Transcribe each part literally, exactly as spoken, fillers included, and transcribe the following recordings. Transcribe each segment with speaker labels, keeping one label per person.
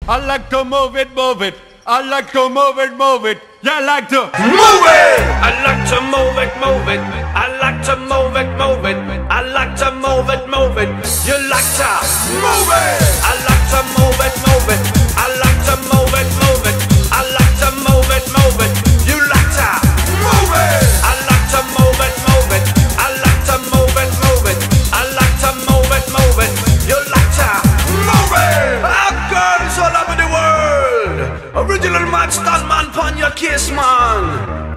Speaker 1: I like to move it, move it. I like to move it, move it. You like to
Speaker 2: move it. I like to move it, move it. I like to move it, move it. I like to move it, move it. You like to move it. I like to move it, move it. I like to move it, move it. I like to move it, move it. You like to move it. I like to move it, move it. I like to move it, move it. I like to move it, move it. You like to move it. Our girls all over the world. Original man, stand man, pon your kiss, man.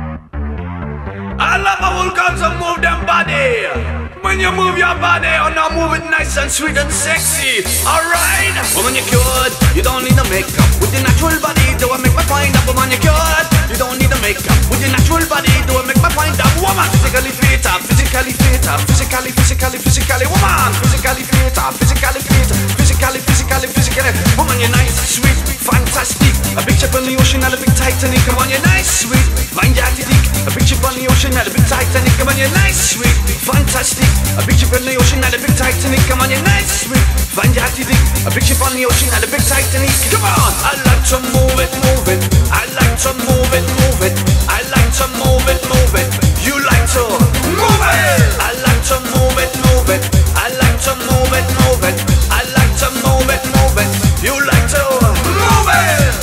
Speaker 2: I love how all girls to move them body. When you move your body, oh now move it nice and sweet and sexy. Alright, woman you cute, you don't need no makeup. With your natural body, do I make my find up? Woman you cute, you don't need no makeup. With your natural body, do I make my find up? Woman, physically fit, physically fit, physically, physically, physically. Woman, physically fit, physically fit, physically, physically, physically. Woman, you're nice, sweet, fantastic. A big ship on the ocean and a big Titanic. Come on, you're nice, sweet, find your dick. A big ship on the ocean and a big Titanic. Come on, you're nice, sweet, fantastic. A big ship on the ocean and a big Titanic. Come on, you're nice, sweet, find your dick. A big ship on the ocean and a big Titanic. Come on, I like to move it, move it. I like to move it, move it. I like to move it, move it. You like to move it. I like to move it, move it. I like to move it, move it. I like to move it, move it. You like to move it.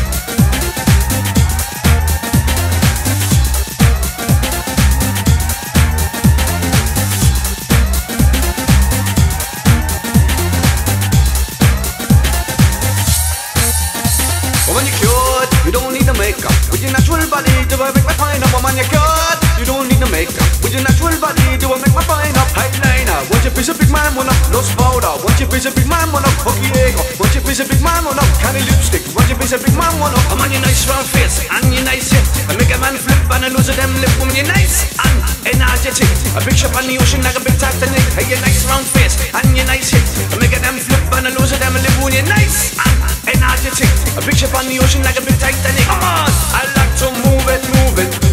Speaker 2: Woman, you're cute, you don't need no makeup. With your natural body, do I make my fine up? Woman, you're cute, you don't need no makeup. With your natural body, do I make my fine up? Eyeliner, once you piece a big man, one up. Nose powder, once you piece a big man, one up. Hockey egg, once you piece a big man, one up. Candy lipstick, once you piece a big man, one up. Woman, you're nice round face, and you're nice hip. I make a man flip and I lose them lip. Woman, you're nice and energetic. A big ship on the ocean like a big Titanic. Hey, you're nice round face, and you're nice hip. I make a them flip and I lose them lip. Woman, you're nice and energetic. A big ship on the ocean like a big Titanic. Come on, I like to move it, move it.